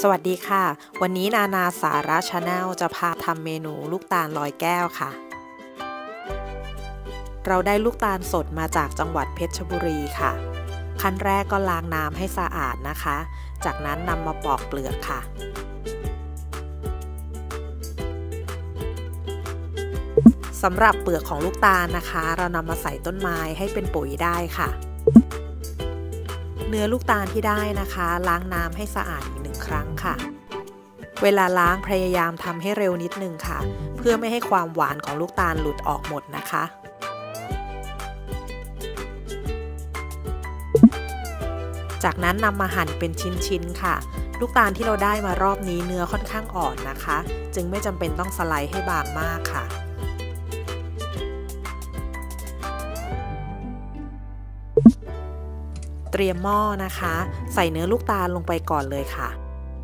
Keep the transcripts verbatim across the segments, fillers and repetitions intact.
สวัสดีค่ะวันนี้นานาสาระชาแนลจะพาทำเมนูลูกตาลลอยแก้วค่ะเราได้ลูกตาลสดมาจากจังหวัดเพชรบุรีค่ะขั้นแรกก็ล้างน้ำให้สะอาดนะคะจากนั้นนำมาปอกเปลือกค่ะสำหรับเปลือกของลูกตาลนะคะเรานำมาใส่ต้นไม้ให้เป็นปุ๋ยได้ค่ะเนื้อลูกตาลที่ได้นะคะล้างน้ำให้สะอาดอีกหนึ่งครั้งค่ะเวลาล้างพยายามทำให้เร็วนิดนึงค่ะเพื่อไม่ให้ความหวานของลูกตาลหลุดออกหมดนะคะจากนั้นนำมาหั่นเป็นชิ้นๆค่ะลูกตาลที่เราได้มารอบนี้เนื้อค่อนข้างอ่อนนะคะจึงไม่จำเป็นต้องสไลด์ให้บางมากค่ะเตรียมหม้อนะคะใส่เนื้อลูกตาลลงไปก่อนเลยค่ะ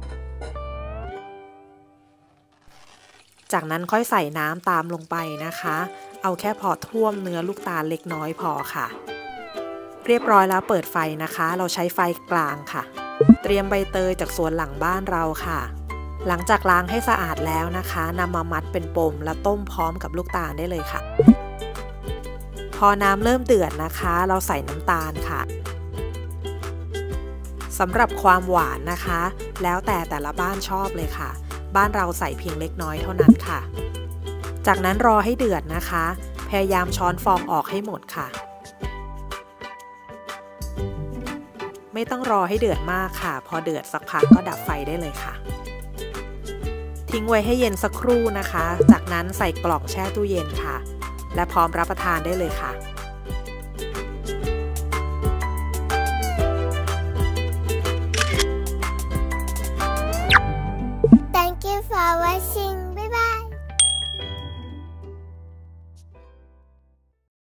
จากนั้นค่อยใส่น้ำตามลงไปนะคะเอาแค่พอท่วมเนื้อลูกตาลเล็กน้อยพอค่ะเรียบร้อยแล้วเปิดไฟนะคะเราใช้ไฟกลางค่ะเตรียมใบเตยจากสวนหลังบ้านเราค่ะหลังจากล้างให้สะอาดแล้วนะคะนำมามัดเป็นปมแล้วต้มพร้อมกับลูกตาลได้เลยค่ะพอน้ำเริ่มเดือดนะคะเราใส่น้ำตาลค่ะสำหรับความหวานนะคะแล้วแต่แต่ละบ้านชอบเลยค่ะบ้านเราใส่เพียงเล็กน้อยเท่านั้นค่ะจากนั้นรอให้เดือดนะคะพยายามช้อนฟองออกให้หมดค่ะไม่ต้องรอให้เดือดมากค่ะพอเดือดสักพักก็ดับไฟได้เลยค่ะทิ้งไว้ให้เย็นสักครู่นะคะจากนั้นใส่กล่องแช่ตู้เย็นค่ะและพร้อมรับประทานได้เลยค่ะ Thank you for watching.